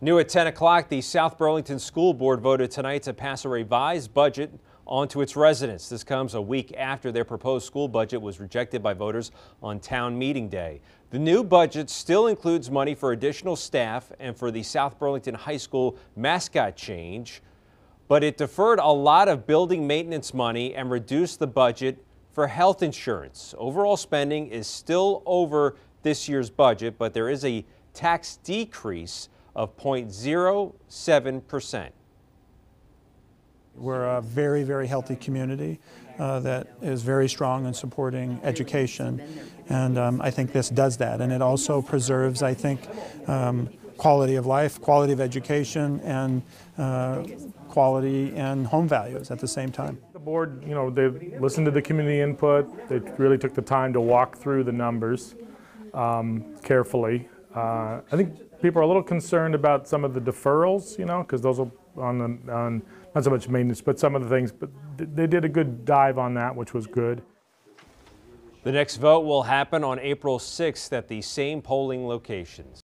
New at 10 o'clock, the South Burlington School Board voted tonight to pass a revised budget onto its residents. This comes a week after their proposed school budget was rejected by voters on town meeting day. The new budget still includes money for additional staff and for the South Burlington High School mascot change, but it deferred a lot of building maintenance money and reduced the budget for health insurance. Overall spending is still over this year's budget, but there is a tax decrease of 0.07%. We're a very, very healthy community that is very strong in supporting education, and I think this does that. And it also preserves, I think, quality of life, quality of education, and quality and home values at the same time. The board, they listened to the community input. They really took the time to walk through the numbers carefully. I think people are a little concerned about some of the deferrals, because those will on not so much maintenance, but some of the things. But they did a good dive on that, which was good. The next vote will happen on April 6th at the same polling locations.